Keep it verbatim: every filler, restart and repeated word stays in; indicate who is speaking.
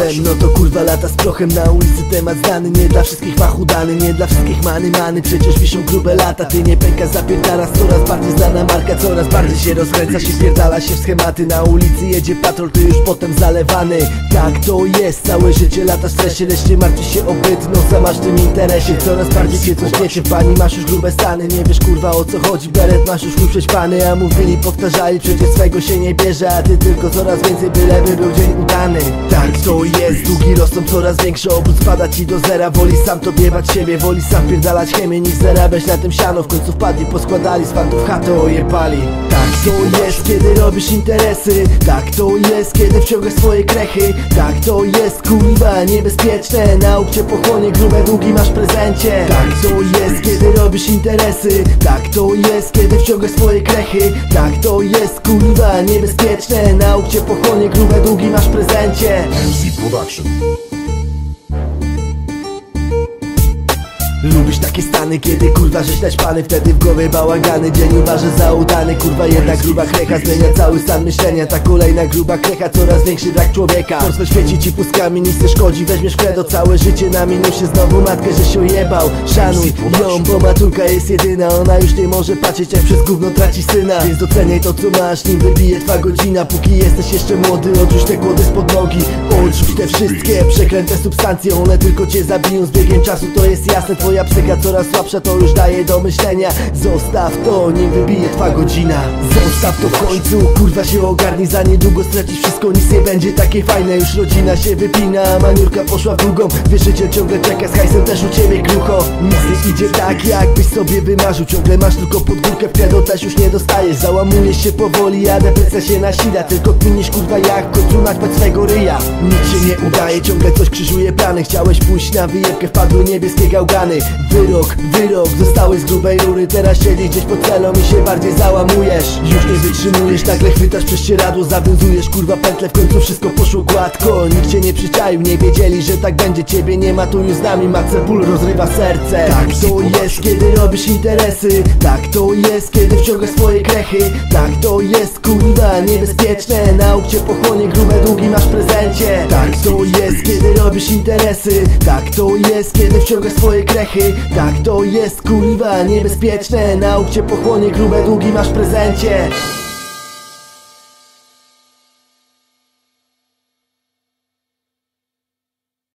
Speaker 1: No to kurwa lata z prochem na ulicy, temat znany. Nie dla wszystkich fachu dany, nie dla wszystkich many many. Przecież wiszą grube lata, ty nie pęka, zapierdala. Coraz bardziej znana marka, coraz bardziej się rozkręca się, wpierdala się w schematy. Na ulicy jedzie patrol, ty już potem zalewany. Tak to jest, całe życie lata w stresie, lecz nie martwisz się o byt, no zamasz w tym interesie. Coraz bardziej cię coś wiecie, pani masz już grube stany. Nie wiesz kurwa o co chodzi, beret masz już chuj pany. A mówili, powtarzali, przecież swego się nie bierze. A ty tylko coraz więcej, byleby był dzień udany. Tak to jest, długi rosną coraz większe, obrót spada ci do zera. Woli sam to biewać siebie, woli sam pierdalać chemię, niż zarabiać na tym siano. W końcu wpadli, poskładali z fantów chatę, ojebali. Tak to jest, kiedy robisz interesy. Tak to jest, kiedy wciągasz swoje krechy. Tak to jest, kurwa, niebezpieczne. Nauk cię pochłonie, grube długi masz w prezencie. Tak to jest, kiedy robisz interesy. Tak to jest, kiedy wciągasz swoje krechy. Tak to jest, kurwa, niebezpieczne. Nauk cię pochłonie, grube długi masz w prezencie.
Speaker 2: M C Production.
Speaker 1: Lubisz takie stany, kiedy kurwa żeś naćpany. Wtedy w głowie bałagany, dzień uważa za udany. Kurwa jedna gruba krecha zmienia cały stan myślenia. Ta kolejna gruba krecha, coraz większy brak człowieka. Portfel świeci ci pustkami, nic nie szkodzi, weźmiesz kredo. Całe życie na minusie, znowu matkę żeś ojebał. Szanuj ją, bo matulka jest jedyna. Ona już nie może patrzeć, jak przez gówno traci syna. Więc doceniaj to co masz, nim wybije twa godzina. Póki jesteś jeszcze młody, odrzuć te kłody spod nogi. Odrzuć te wszystkie przeklęte substancje, one tylko cię zabiją z biegiem czasu, to jest jasne. Twoja psycha coraz słabsza, to już daje do myślenia. Zostaw to, nim wybije twa godzina. Zostaw to w końcu, kurwa się ogarnij. Za niedługo stracisz wszystko, nic nie będzie takie fajne. Już rodzina się wypina, a maniurka poszła w drugą. Wiesz, że cię ciągle czeka, z hajsem też u ciebie krucho. Nic nie idzie tak, jakbyś sobie wymarzył. Ciągle masz tylko podwórkę, w kredo też już nie dostajesz. Załamujesz się powoli, a depresja się nasila. Tylko kminisz kurwa jak końcu naćpać swego ryja. Nic się nie udaje, ciągle coś krzyżuje plany. Chciałeś pójść na wyjebkę, wpadły niebieskie gałgany. Wyrok, wyrok, zostałeś z grubej rury. Teraz siedzisz gdzieś pod celą i się bardziej załamujesz. Już nie wytrzymujesz, nagle chwytasz prześcieradło. Zawiązujesz kurwa pętlę, w końcu wszystko poszło gładko. Nikt cię nie przyczaił, nie wiedzieli, że tak będzie. Ciebie nie ma tu już z nami, matce ból rozrywa serce. Tak to jest, kiedy robisz interesy. Tak to jest, kiedy wciągasz swoje krechy. Tak to jest, kurwa, niebezpieczne. Nauk cię pochłonie, grube długi masz w prezencie. Tak to jest, kiedy robisz interesy. Tak to jest, kiedy wciągasz swoje krechy. Tak to jest, kurwa, niebezpieczne. Nauk cię pochłonie, grube długi masz w prezencie.